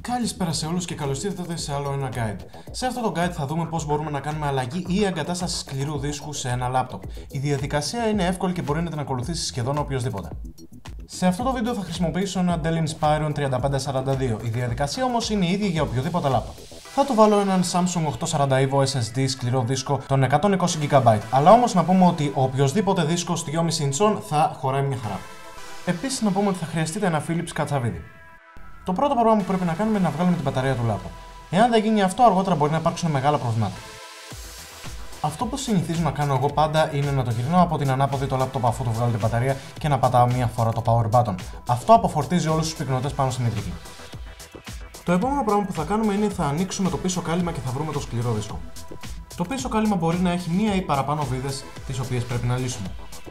Καλησπέρα σε όλους και καλώς ήρθατε σε άλλο ένα guide. Σε αυτό το guide θα δούμε πώς μπορούμε να κάνουμε αλλαγή ή εγκατάσταση σκληρού δίσκου σε ένα λάπτοπ. Η διαδικασία είναι εύκολη και μπορεί να την ακολουθήσει σχεδόν οποιοδήποτε. Σε αυτό το βίντεο θα χρησιμοποιήσω ένα Dell Inspiron 3542. Η διαδικασία όμως είναι η ίδια για οποιοδήποτε λάπτοπ. Θα του βάλω έναν Samsung 840 EVO SSD σκληρό δίσκο των 120 GB. Αλλά όμως να πούμε ότι ο οποιοδήποτε δίσκος 2,5 ιντσών θα χωράει μια χαρά. Επίσης να πούμε ότι θα χρειαστείτε ένα Philips κατσαβίδι. Το πρώτο πράγμα που πρέπει να κάνουμε είναι να βγάλουμε την μπαταρία του λάπτοπ. Εάν δεν γίνει αυτό, αργότερα μπορεί να υπάρξουν μεγάλα προβλήματα. Αυτό που συνηθίζω να κάνω εγώ πάντα είναι να το γυρνάω από την ανάποδη το λάπτοπ αφού του βγάλω την μπαταρία και να πατάω μία φορά το power button. Αυτό αποφορτίζει όλους τους πυκνοτές πάνω στη μητρική. Το επόμενο πράγμα που θα κάνουμε είναι θα ανοίξουμε το πίσω κάλυμα και θα βρούμε το σκληρό δίσκο. Το πίσω κάλυμα μπορεί να έχει μία ή παραπάνω βίδες τις οποίες πρέπει να λύσουμε.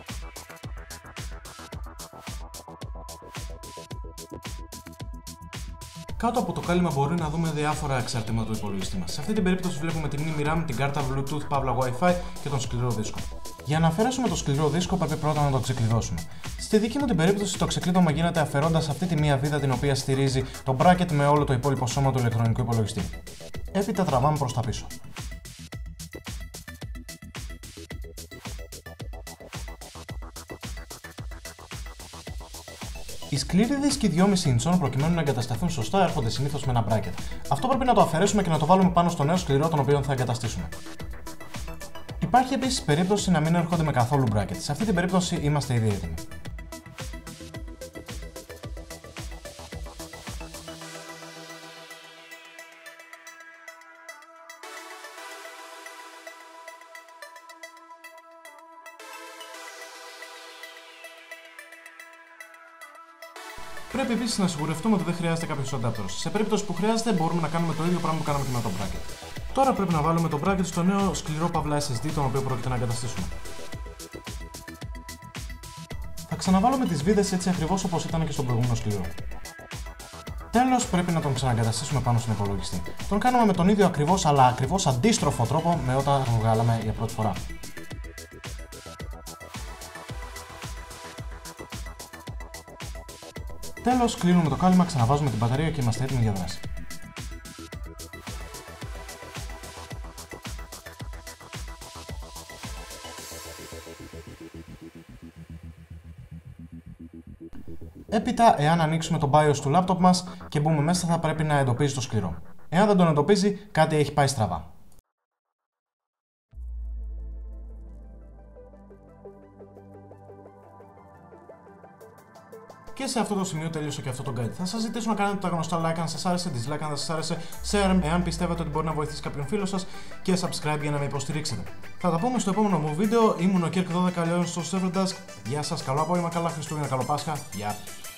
Κάτω από το κάλυμα μπορεί να δούμε διάφορα εξαρτήματα του υπολογιστή μας. Σε αυτή την περίπτωση βλέπουμε τη μνήμη RAM, την κάρτα Bluetooth, παύλα Wi-Fi και τον σκληρό δίσκο. Για να αφαιρέσουμε το σκληρό δίσκο πρέπει πρώτα να το ξεκλειδώσουμε. Στη δική μου την περίπτωση το ξεκλείδωμα γίνεται αφαιρώντας αυτή τη μία βίδα την οποία στηρίζει το bracket με όλο το υπόλοιπο σώμα του ηλεκτρονικού υπολογιστή. Έπειτα τραβάμε προς τα πίσω. Οι σκληροί δίσκοι 2,5 ιντσών προκειμένου να εγκατασταθούν σωστά έρχονται συνήθως με ένα bracket. Αυτό πρέπει να το αφαιρέσουμε και να το βάλουμε πάνω στο νέο σκληρό τον οποίο θα εγκαταστήσουμε. Υπάρχει επίσης περίπτωση να μην έρχονται με καθόλου bracket. Σε αυτή την περίπτωση είμαστε ήδη έτοιμοι. Πρέπει επίσης να σιγουρευτούμε ότι δεν χρειάζεται κάποιος adapters. Σε περίπτωση που χρειάζεται, μπορούμε να κάνουμε το ίδιο πράγμα που κάναμε και με το bracket. Τώρα πρέπει να βάλουμε το bracket στο νέο σκληρό παύλα SSD, τον οποίο πρόκειται να εγκαταστήσουμε. Θα ξαναβάλουμε τις βίδες έτσι ακριβώς όπως ήταν και στον προηγούμενο σκληρό. Τέλος, πρέπει να τον ξαναγκαταστήσουμε πάνω στον υπολογιστή. Τον κάνουμε με τον ίδιο ακριβώς αλλά ακριβώς αντίστροφο τρόπο με όταν τον βγάλαμε για πρώτη φορά. Τέλος, κλείνουμε το κάλυμα, ξαναβάζουμε την μπαταρία και είμαστε έτοιμοι για δράση. Έπειτα, εάν ανοίξουμε το BIOS του laptop μας και μπούμε μέσα, θα πρέπει να εντοπίζει το σκληρό. Εάν δεν τον εντοπίζει, κάτι έχει πάει στραβά. Και σε αυτό το σημείο τελείωσε και αυτό το guide. Θα σας ζητήσω να κάνετε τα γνωστά like αν σας άρεσε, dislike αν δεν σας άρεσε, share εάν πιστεύετε ότι μπορεί να βοηθήσει κάποιον φίλο σας και subscribe για να με υποστηρίξετε. Θα τα πούμε στο επόμενο μου βίντεο. Ήμουν ο Kirk 12 στο Server Desk. Γεια σας, καλό απόγευμα, καλά Χριστούγεννα, καλό Πάσχα. Γεια.